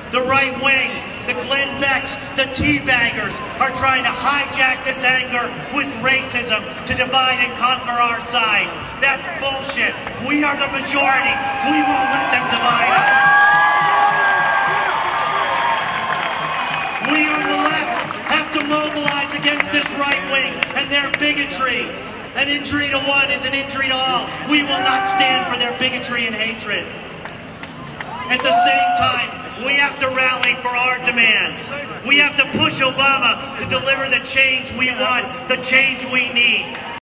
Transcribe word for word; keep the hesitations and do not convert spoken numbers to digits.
The right wing, the Glenn Becks, the teabaggers are trying to hijack this anger with racism to divide and conquer our side. That's bullshit. We are the majority. We won't let them divide us. We on the left have to mobilize against this right wing and their bigotry. An injury to one is an injury to all. We will not stand for their bigotry and hatred. At the same time, we have to rally for our demands. We have to push Obama to deliver the change we want, the change we need.